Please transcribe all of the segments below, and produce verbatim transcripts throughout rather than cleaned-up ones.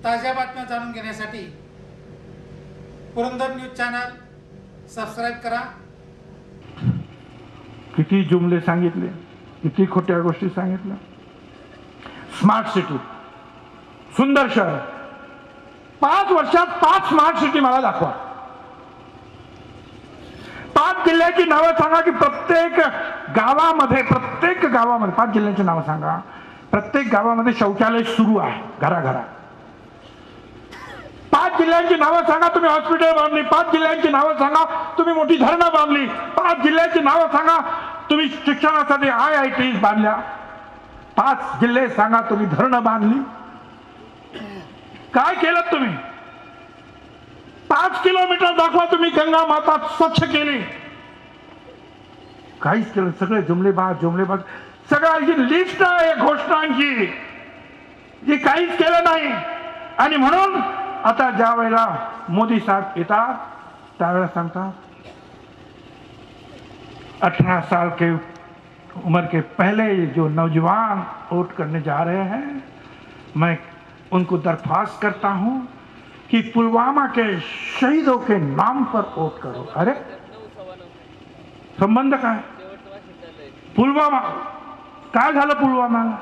ताज्या बातम्या जाणून घेण्यासाठी पुरंदर न्यूज चॅनल सबस्क्राइब करा। किती जुमले सांगितले, किती खोट्या गोष्टी सांगितल्या। स्मार्ट सिटी, सुंदर शहर, पाच वर्षात पाच स्मार्ट सिटी मला दाखवा। पाच जिल्ह्याची नावं सांगा की प्रत्येक गावामध्ये प्रत्येक गावामध्ये पाच जिल्ह्याची नावं सांगा, प्रत्येक गावामध्ये शौचालय सुरू आहे घराघरात। पाच जिल्ह्यांची नावं सांगा तुम्ही हॉस्पिटल बांधली, पाच जिल्ह्यांची नावं सांगा तुम्ही मोठी धरणं बांधली, पाच जिल्ह्यांची नावं सांगा तुम्ही शिक्षणासाठी आय आय टी बांधल्या, पाच जिल्हे सांगा तुम्ही धरणं बांधली। काय केलं तुम्ही? पाच किलोमीटर दाखवा तुम्ही गंगा माता स्वच्छ केली, काहीच केलं। सगळे जुमलेबाज जुमलेबाज सगळ्याची लिस्ट आहे घोषणांची, जी काहीच केलं नाही। आणि म्हणून आता ज्या वेळेला मोदी साहेब येतात त्यावेळेला सांगतात अठारह साल के उम्र के पहले जो नौजवान वोट करने जा रहे हैं, मैं उनको दरख्वास्त करता हूं कि पुलवामा के शहीदों के नाम पर वोट करो। अरे संबंध काय? पुलवामा काय झालं? पुलवामाला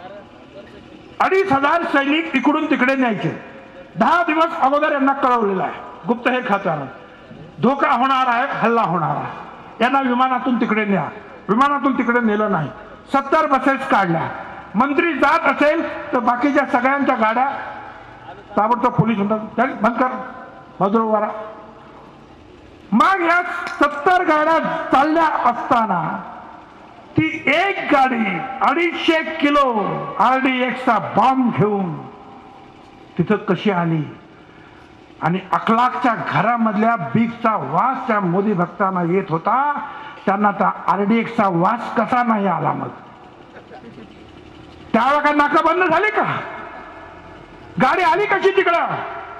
अडीच हजार सैनिक इकडून तिकडे न्यायचे। दहा दिवस अगोदर यांना कळवलेलं आहे गुप्तहेर खात्यानं, धोका होणार आहे, हल्ला होणार आहे, यांना विमानातून तिकडे न्या। विमानातून तिकडे नेलं नाही, सत्तर बसेस काढल्या। मंत्री जात असेल तर बाकीच्या सगळ्यांच्या गाड्या ताबडतोब पोलीस म्हणतात बंद कर, बाजूला उभा राहा। मग या सत्तर गाड्या चालल्या असताना ती एक गाडी अडीचशे किलो आर डी एक्सचा बॉम्ब घेऊन तिथं कशी आली? आणि अखलाकच्या घरामधल्या बीकचा वास त्या मोदी भक्तांना येत होता, त्यांना त्या आर डी एक्सचा वास कसा नाही आला? मग त्यावेळेला काय नाका बंद झाली का? गाडी आली कशी तिकडं?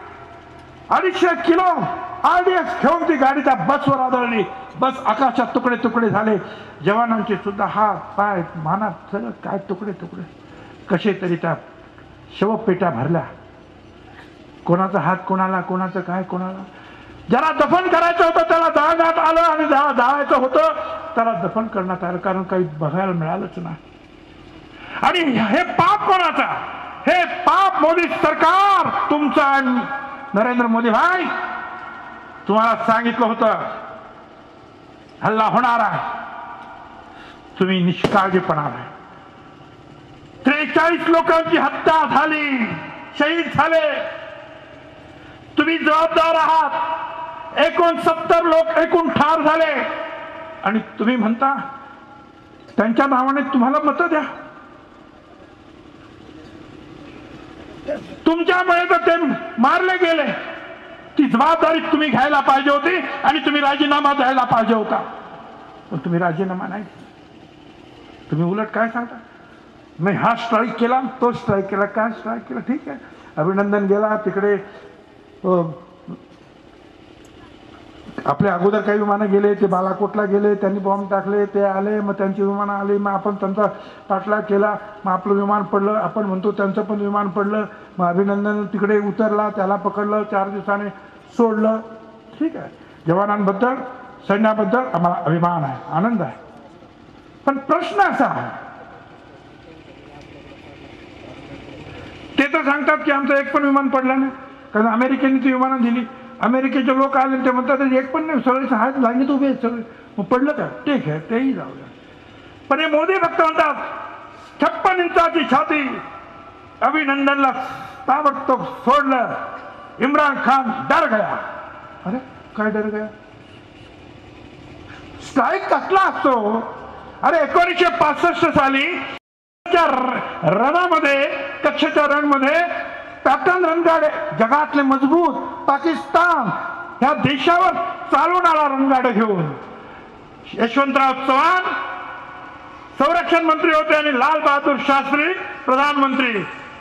अडीचशे किलो आर डी एक्स घेऊन ती गाडी त्या बसवर आदळली। बस आकाशात तुकडे तुकडे झाले, जवानांचे सुद्धा हात पाय मानात सगळं काय तुकडे तुकडे। कसे तरी त्या शवपेट्या भरल्या, कोणाचा हात कोणाला, कोणाचं काय कोणाला। ज्याला दफन करायचं होतं त्याला जाळण्यात आलं आणि ज्याला जाळायचं होतं त्याला दफन करण्यात आलं, कारण काही बघायला मिळालंच नाही। आणि हे पाप कोणाचा? हे पाप मोदी सरकार तुमचं। नरेंद्र मोदी भाई, तुम्हाला सांगितलं होतं हल्ला होणार आहे, तुम्ही निष्काळजीपणा आहे। त्रेचाळीस लोकांची हत्या झाली, शहीद झाले, तुम्ही जबाबदार आहात। एकोणसत्तर लोक एकूण ठार झाले आणि तुम्ही म्हणता त्यांच्या नावाने तुम्हाला मतं द्या। तुमच्यामुळे तर ते मारले गेले, ती जबाबदारी तुम्ही घ्यायला पाहिजे होती आणि तुम्ही राजीनामा द्यायला पाहिजे होता, पण तुम्ही राजीनामा नाही। तुम्ही उलट काय सांगता? मी हा स्ट्राईक केला, तो स्ट्राईक केला। काय स्ट्राईक केला? ठीक आहे, अभिनंदन गेला तिकडे, आपल्या अगोदर काही विमानं गेले, ते बालाकोटला गेले, त्यांनी बॉम्ब टाकले, ते आले, मग त्यांची विमानं आली, मग आपण त्यांचा पाठलाग केला, मग आपलं विमान पडलं, आपण म्हणतो त्यांचं पण विमान पडलं, मग अभिनंदन तिकडे उतरला, त्याला पकडलं, चार दिवसाने सोडलं। ठीक आहे, जवानांबद्दल सैन्याबद्दल आम्हाला अभिमान आहे, आनंद आहे। पण प्रश्न असा आहे, ते तर सांगतात की आमचं एक पण विमान पडलं नाही, कारण अमेरिकेने ती विमानं दिली। अमेरिकेचे लोक आले ते म्हणतात एक पण नाही, सगळे आहेत लाईनीत उभे आहेत सगळे, मग पडलं का? ठीक आहे, तेही जाऊ द्या। पण हे मोदी फक्त म्हणतात छप्पन इंचाची छाती, अभिनंदनला ताबडतोब सोडलं, इम्रान खान डर गया। अरे काय डर गया? स्ट्राईक कसला असतो? अरे एकोणीसशे पासष्ट साली रणामध्ये, कच्छच्या रणमध्ये पॅटर्न रणगाडे, जगातले मजबूत पाकिस्तान ह्या देशावर चालून आला रणगाडे घेऊन। यशवंतराव चव्हाण संरक्षण मंत्री होते आणि लाल बहादूर शास्त्री प्रधानमंत्री।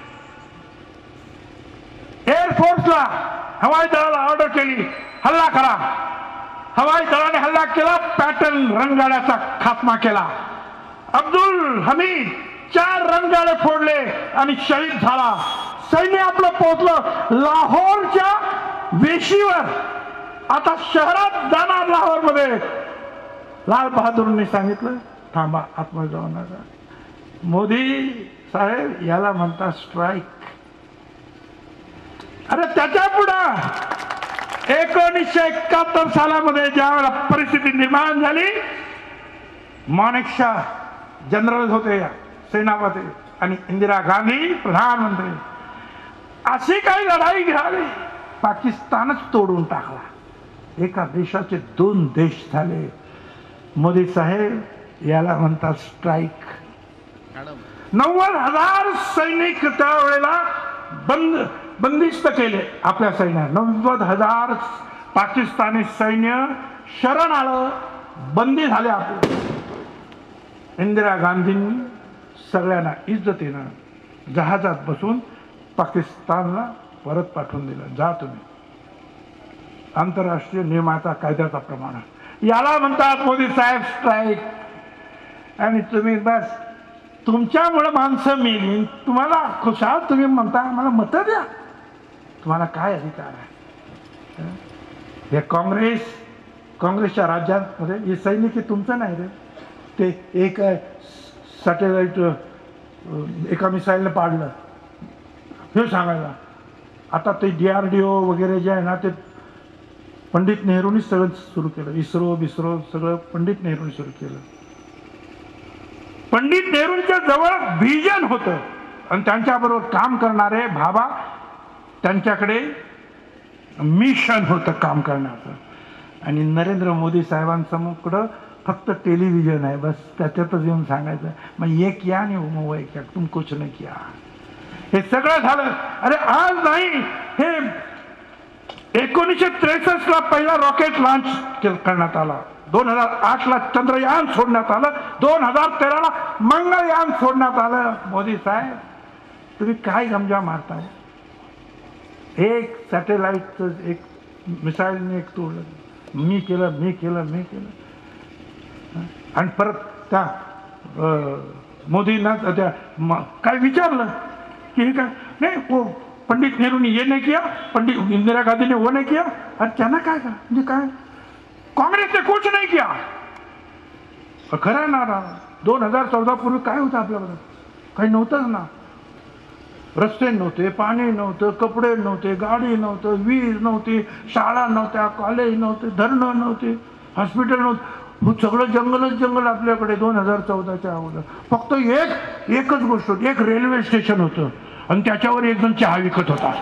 एअरफोर्सला, हवाई दलाला ऑर्डर केली हल्ला करा, हवाई दलाने हल्ला केला, पॅटर्न रणगाड्याचा खात्मा केला। अब्दुल हमीद चार रणगाडे फोडले आणि शहीद झाला। सैन्य आपलं पोहोचलं लाहोरच्या वेशीवर. आता शहरात जाणार लाहोर मध्ये. लाल बहादूरनी सांगितलं थांबा, आतमध्ये जाऊ नका. मोदी साहेब याला म्हणतात स्ट्राईक. अरे त्याच्या पुढं एकोणीसशे एकाहत्तर सालामध्ये ज्या वेळेला परिस्थिती निर्माण झाली, माणेकशॉ जनरल होते सेनापती आणि इंदिरा गांधी प्रधानमंत्री. अशी काही लढाई झाली, पाकिस्तानच तोडून टाकला. एका देशाचे दोन देश झाले. मोदी साहेब याला म्हणतात स्ट्राईक. नव्वद हजार सैनिक त्यावेळेला बंद बंदिस्त केले आपल्या सैन्यात. नव्वद हजार पाकिस्तानी सैन्य शरण आलं, बंदी झाले आपले. इंदिरा गांधींनी सगळ्यांना इज्जतीनं जहाजात बसून पाकिस्तानला परत पाठवून दिलं. जा तुम्ही, आंतरराष्ट्रीय नियमाचा कायद्याचा प्रमाण. याला म्हणतात मोदी साहेब स्ट्राईक. आणि तुम्ही बस तुमच्यामुळे माणसं मेली, तुम्हाला खुशाल तुम्ही म्हणता मला मतं द्या. तुम्हाला काय अधिकार आहे? हे काँग्रेस काँग्रेसच्या राज्यांमध्ये हे सैनिक तुमचं नाही रे. ते एक सॅटेलाइट एका मिसाईलने पाडलं हे सांगायला. आता ते डी आर डी ओ वगैरे जे आहे ना, ते पंडित नेहरूंनी सगळं सुरू केलं. इस्रो बिस्रो सगळं पंडित नेहरूंनी सुरू केलं. पंडित नेहरूंच्या जवळ व्हिजन होतं आणि त्यांच्याबरोबर काम करणारे भाबा, त्यांच्याकडे मिशन होतं काम करण्याचं. आणि नरेंद्र मोदी साहेबांसमोर फक्त टेलिव्हिजन आहे, बस त्याच्यातच येऊन सांगायचं मग ये किया आणि वो ये क्या, तुम कुछ नहीं किया. हे सगळं झालं. अरे आज नाही, हे एकोणीसशे त्रेसष्ट ला पहिला रॉकेट लॉन्च करण्यात आला. दोन हजार आठ ला चंद्रयान सोडण्यात आलं. दोन हजार तेरा ला मंगळयान सोडण्यात आलं. मोदी साहेब तुम्ही काय गमजा मारताय? एक सॅटेलाइटचं एक मिसाईलने एक तोडलं. मी केलं मी केलं मी केलं आणि परत त्या मोदींना त्या काय विचारलं की हे काय नाही, वो पंडित नेहरू ने ये नहीं किया, पंडित इंदिरा गांधी ने वो नहीं किया. अरे त्यांना काय का म्हणजे काय, काँग्रेस ने कुछ नहीं किया. खरं ना, दोन हजार चौदा पूर्वी काय होतं आपल्याकडं? काही नव्हतंच ना. रस्ते नव्हते, पाणी नव्हतं, कपडे नव्हते, गाडी नव्हतं, वीज नव्हती, शाळा नव्हत्या, कॉलेज नव्हते, धरणं नव्हते, हॉस्पिटल नव्हतं. सगळं जंगलच जंगल आपल्याकडे दोन हजार चौदाच्या अगोदर. फक्त एक एकच गोष्ट होती, एक रेल्वे स्टेशन होतं आणि त्याच्यावर एक जण चहा विकत होता.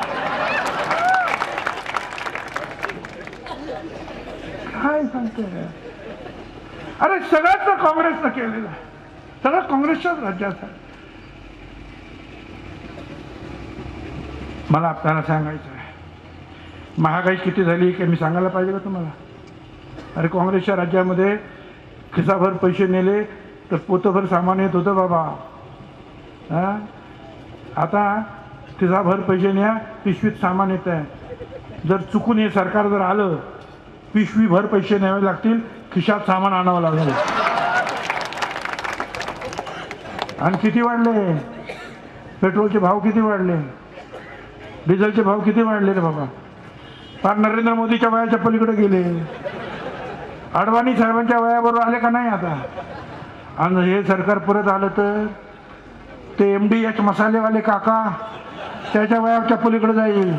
काय सांगते? अरे सगळ्याच काँग्रेसनं केलेलं आहे, सगळं काँग्रेसच्याच राज्यात आहे. मला आपल्याला सांगायचं आहे, महागाई किती झाली की मी सांगायला पाहिजे का तुम्हाला? अरे काँग्रेसच्या राज्यामध्ये खिसाभर पैसे नेले तर पोतभर सामान येत होतं बाबा. हा आता खिसाभर पैसे न्या, पिशवीत सामान येत आहे. जर चुकून हे सरकार जर आलं, पिशवीभर पैसे न्यावे लागतील, खिशात सामान आणावं लागेल. आणि किती वाढले पेट्रोलचे भाव, किती वाढले डिझेलचे भाव, किती वाढले रे बाबा. फार नरेंद्र मोदीच्या वयाच्या पलीकडे गेले. अडवाणी साहेबांच्या वयाबरोबर आले का नाही आता? आणि हे सरकार परत आलं तर ते एम डी एच मसालेवाले काका त्याच्या वयाच्या पलीकडे जाईल.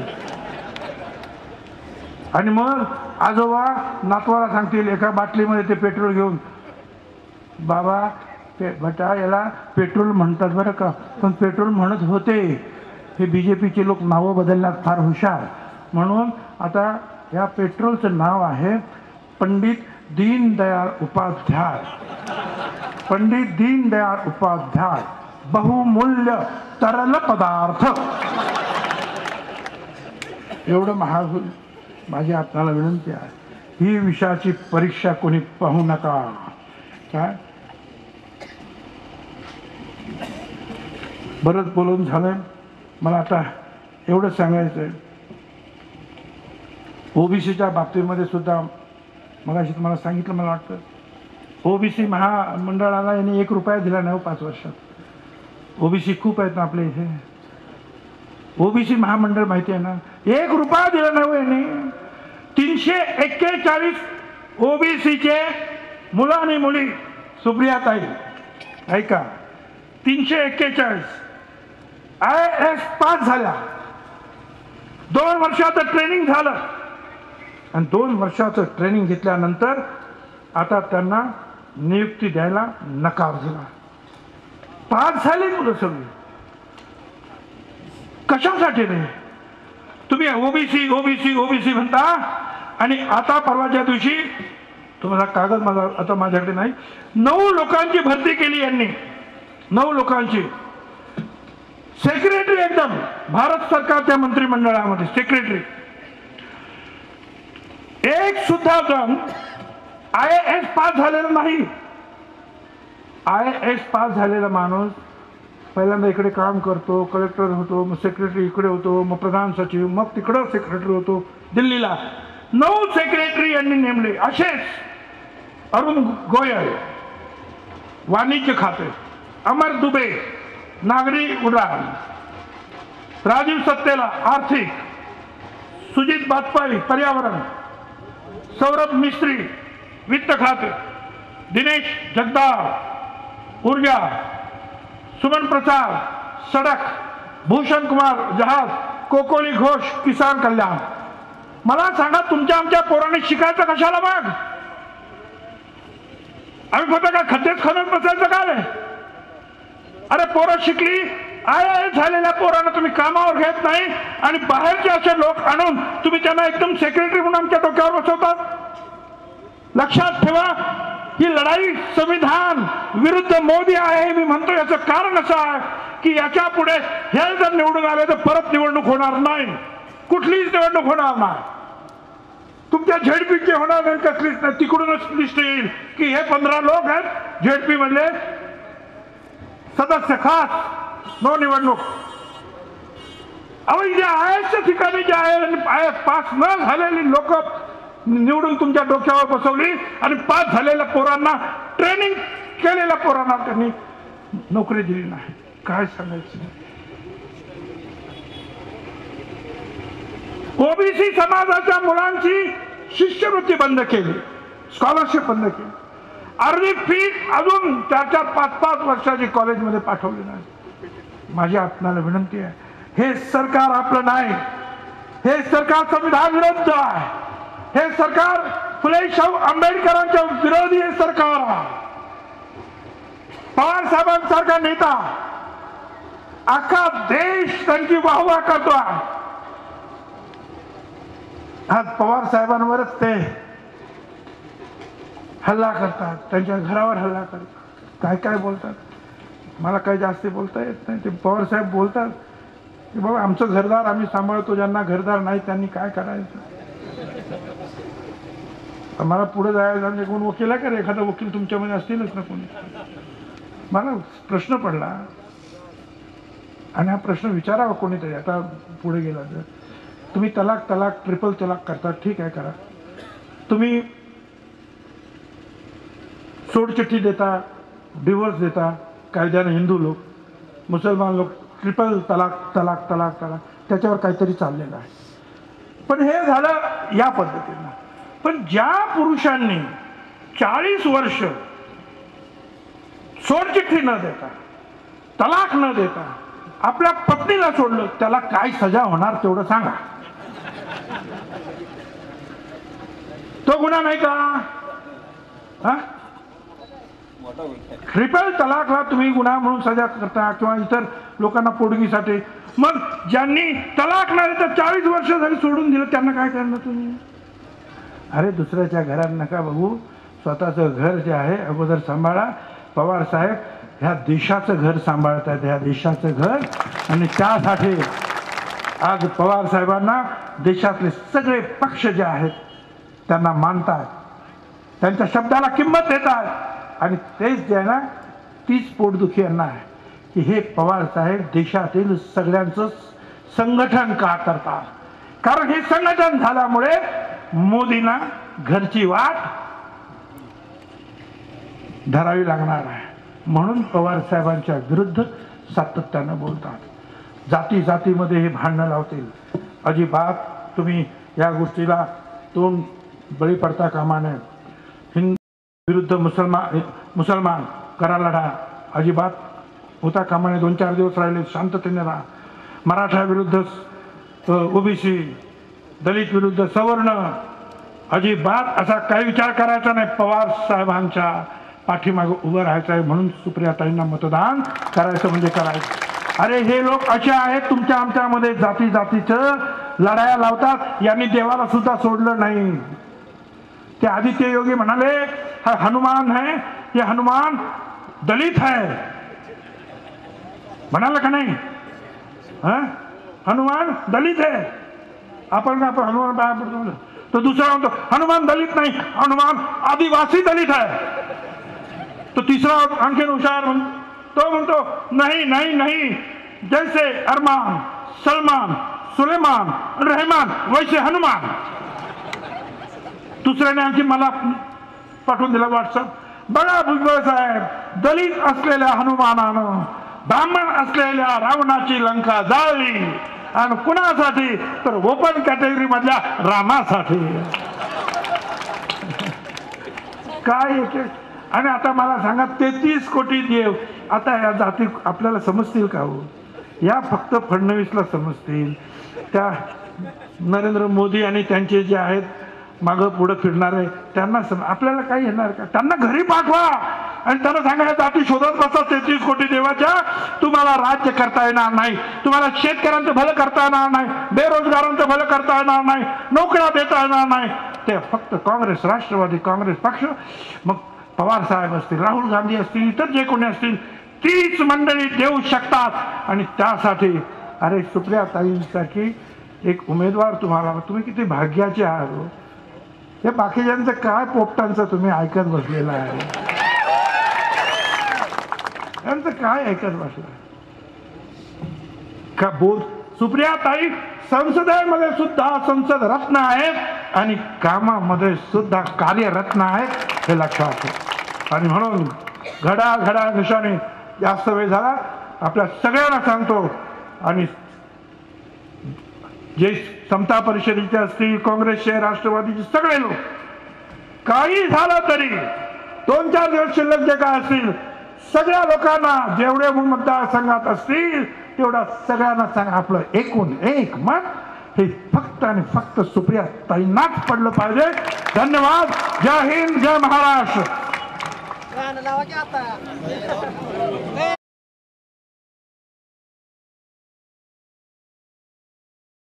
आणि मग आजोबा नातवाला सांगतील एका बाटलीमध्ये ते पेट्रोल घेऊन, बाबा पे बेटा याला पेट्रोल म्हणतात बरं का, पण पेट्रोल म्हणत होते. हे बी जे पीचे लोक नावं बदलण्यात फार हुशार. म्हणून आता या पेट्रोलचं नाव आहे पंडित दीनदयाळ उपाध्याय. पंडित दीनदयाळ उपाध्याय बहुमूल्य तरल पदार्थ. एवढं महाग होईल. माझी आपल्याला विनंती आहे, ही विषयाची परीक्षा कोणी पाहू नका. काय बरंच बोलून झालंय. मला आता एवढं सांगायचं आहे, ओबीसीच्या बाबतीमध्ये सुद्धा मगाशी तुम्हाला सांगितलं, मला वाटतं ओबीसी महामंडळाला यांनी एक रुपया दिला नाही पाच वर्षात. ओबीसी खूप आहेत ना आपल्या इथे. ओबीसी महामंडळ माहिती आहे ना, एक रुपया दिला नाही यांनी. तीनशे एक्केचाळीस ओबीसीचे मुलं आणि मुली, सुप्रियाताई ऐका, तीनशे एक्केचाळीस आय एस पास झाल्या. दोन वर्षाचं ट्रेनिंग झालं आणि दोन वर्षाचं ट्रेनिंग घेतल्यानंतर आता त्यांना नियुक्ती द्यायला नकार दिला. पास झाली मुलं सगळी. कशासाठी रे तुम्ही ओबीसी ओबीसी ओबीसी म्हणता आणि आता परवाच्या दिवशी तुम्हाला कागद माझा आता माझ्याकडे नाही, नऊ लोकांची भरती केली यांनी. नऊ लोकांची सेक्रेटरी, एकदम भारत सरकारच्या मंत्रिमंडळामध्ये सेक्रेटरी. एक सुद्धा जण आय एस पास झालेला नाही. आय एस पास झालेला माणूस पहिल्यांदा इकडे काम करतो, कलेक्टर होतो, मग सेक्रेटरी इकडे होतो, मग प्रधान सचिव, मग तिकडं सेक्रेटरी होतो दिल्लीला. नऊ सेक्रेटरी यांनी नेमले. असेच अरुण गोयल वाणिज्य खाते, अमर दुबे नागरी उड्डाण, राजीव सत्तेला आर्थिक, सुजित बाजपेयी पर्यावरण, सौरभ मिस्त्री वित्त खाते, दिनेश जगदाळ ऊर्जा, सुमन प्रसाद सडक, भूषण कुमार जहाज, कोकोली घोष किसान कल्याण. मला सांगा तुमच्या आमच्या पोरांनी शिकायचं कशाला? मग आम्ही फक्त काय खड्डेच खणत बसायचं का रे? अरे पोरं शिकली, आय आय झालेल्या पोरांना तुम्ही कामावर घेत नाही आणि बाहेरचे असे लोक आणून तुम्ही त्यांना एकदम सेक्रेटरी म्हणून आमच्या डोक्यावर बसवतात. लक्षात ठेवा, ही लढाई संविधान विरुद्ध मोदी आहे हे मी म्हणतो. याचं कारण असं आहे की याच्या पुढे हे जर निवडून आले तर परत निवडणूक होणार नाही, कुठलीच निवडणूक होणार नाही. तुमच्या झेडपीचे होणार नाही, कसलीच नाही. तिकडूनच लिस्ट येईल की हे पंधरा लोक आहेत झेडपी मधले सदस्य खास, नो निवडणूक. अहो ज्या आयच्या ठिकाणी जे आहे पास न झालेली लोक निवडून तुमच्या डोक्यावर बसवली आणि पास झालेल्या पोरांना, ट्रेनिंग केलेल्या पोरांना त्यांनी नोकरी दिली नाही. काय सांगायचं? ओबीसी समाजाच्या मुलांची शिष्यवृत्ती बंद केली, स्कॉलरशिप बंद केली, अर्धी फी अजून चार चार पाच पाच वर्षाची कॉलेजमध्ये पाठवली नाही. माझी आपल्याला विनंती आहे, हे सरकार आपलं नाही, हे सरकार संविधान विरुद्ध आहे, हे सरकार फुले शाहू आंबेडकरांच्या विरोधी हे सरकार आहे. पवार साहेबांसारखा नेता अख्खा देश त्यांची वाहवा करतो. आज पवार साहेबांवरच ते हल्ला करतात, त्यांच्या घरावर हल्ला करतात, काय काय बोलतात. मला काही जास्त बोलता येत नाही. ते पवार साहेब बोलतात की बाबा आमचं घरदार आम्ही सांभाळतो, ज्यांना घरदार नाही त्यांनी काय करायचं. मला पुढे जायचं कोण वकील आहे का रे? एखादा वकील तुमच्यामध्ये असतीलच ना कोणी. मला प्रश्न पडला आणि हा प्रश्न विचारावा कोणीतरी. आता पुढे गेला तर तुम्ही तलाक तलाक ट्रिपल तलाक करता, ठीक आहे करा. तुम्ही सोडचिठ्ठी देता, डिवोर्स देता, कायद्याने हिंदू लोक, मुसलमान लोक ट्रिपल तलाक तलाक तलाक तलाक त्याच्यावर काहीतरी चाललेलं आहे. पण हे झालं या पद्धतीनं. पण ज्या पुरुषांनी चाळीस वर्ष सोडचिठ्ठी न देता, तलाक न देता आपल्या पत्नीला सोडलं, त्याला काय सजा होणार तेवढं सांगा. तो गुन्हा नाही का? हा, ट्रिपल तलाकला तुम्ही गुन्हा म्हणून सजा करता किंवा इतर लोकांना पोटगीसाठी. मग ज्यांनी तलाक नाही तर चाळीस वर्ष झाली सोडून दिलं, त्यांना काय करणार तुम्ही? अरे दुसऱ्याच्या घरात नका बघू, स्वतःचं घर जे आहे अगोदर सांभाळा. पवार साहेब ह्या देशाचं घर सांभाळत आहेत, ह्या देशाचं घर. आणि त्यासाठी आज पवार साहेबांना देशातले सगळे पक्ष जे आहेत त्यांना मानतात, त्यांच्या शब्दाला किंमत देतात. आणि तेच जे आहे ना, तीच पोटदुखी यांना आहे की हे पवार साहेब देशातील सगळ्यांचं संघटन का करतात. कारण हे संघटन झाल्यामुळे मोदींना घरची वाट धरावी लागणार आहे. म्हणून पवार साहेबांच्या विरुद्ध सातत्यानं बोलतात. जाती जातीमध्ये हे भांडणं लावतील. अजिबात तुम्ही या गोष्टीला तोंड बळी पडता कामा नये. हिंदू विरुद्ध मुसलमान मुसलमान करा लढा, अजिबात होता कामा नये. दोन चार दिवस राहिले, शांततेने राहा. मराठा विरुद्ध ओबीसी, दलित विरुद्ध सवर्ण, अजिबात असा काही विचार करायचा नाही. पवार साहेबांच्या पाठीमागे उभं राहायचं आहे. म्हणून सुप्रियाताईंना मतदान करायचं म्हणजे करायचं. अरे हे लोक असे आहेत, तुमच्या आमच्यामध्ये जाती जातीचं लढाया लावतात. यांनी देवाला सुद्धा सोडलं नाही. ते आदित्य योगी म्हणाले हा हनुमान है, ये हनुमान दलित है, म्हणाला का नाही? हा, हनुमान दलित है. आपण का हनुमान पाया पडतो, तो दुसरा म्हणतो हनुमान दलित नाही, हनुमान आदिवासी दलित आहे. तो तिसरा आणखीन हुशार म्हणतो, तो म्हणतो नहीं नहीं नहीं, जैसे अरमान, सलमान, सुलेमान, रहमान वैसे हनुमान. दुसऱ्याने आणखी मला पाठवून दिला व्हॉट्सअप. बघा भुजबळ साहेब, दलित असलेल्या हनुमानानं ब्राह्मण असलेल्या रावणाची लंका जाळली. आणि कुणासाठी? तर ओपन कॅटेगरी मधल्या रामासाठी. काय एक. आणि आता मला सांगा, तेहतीस कोटी देव आता या जाती आपल्याला समजतील का हो? या फक्त फडणवीसला समजतील. त्या नरेंद्र मोदी आणि त्यांचे जे आहेत मागं पुढं फिरणारे त्यांना सम आपल्याला काही येणार का? त्यांना घरी पाठवा आणि त्यांना सांगा या जाती शोधत बसा तेहतीस कोटी देवाच्या. तुम्हाला राज्य करता येणार नाही, तुम्हाला शेतकऱ्यांचं भलं करता येणार नाही, बेरोजगारांचं भलं करता येणार नाही, नोकऱ्या देता येणार नाही. ते फक्त काँग्रेस, राष्ट्रवादी काँग्रेस पक्ष, मग पवार साहेब असतील, राहुल गांधी असतील, इतर जे कोणी असतील, तीच मंडळी देऊ शकतात. आणि त्यासाठी अरे सुप्रियाताईंसारखी एक उमेदवार तुम्हाला, तुम्ही किती भाग्याचे आहात. हे बाकीच्यांचं काय पोपटांचं तुम्ही ऐकत बसलेलं आहे, त्यांचं काय ऐकत बसलं का? बोल सुप्रियाताई संसदेमध्ये सुद्धा संसद रत्न आहेत आणि कामामध्ये सुद्धा कार्यरत्न आहेत, हे लक्षात ठेवा. आणि म्हणून घडा घडा निशाने जास्त वेळ झाला, आपल्या सगळ्यांना सांगतो. आणि जे समता परिषदेचे असतील, काँग्रेसचे, राष्ट्रवादीचे सगळे लोक, काही झालं तरी दोन चार दिवस शिल्लक जे काय असतील, सगळ्या लोकांना जेवढे मतदारसंघात असतील तेवढा सगळ्यांना सांगा, आपलं एकूण एक मत हे फक्त आणि फक्त सुप्रियाताईंनाच पडलं पाहिजे. धन्यवाद. जय हिंद, जय महाराष्ट्र.